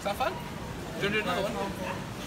Is that fun? Do you want to do another one?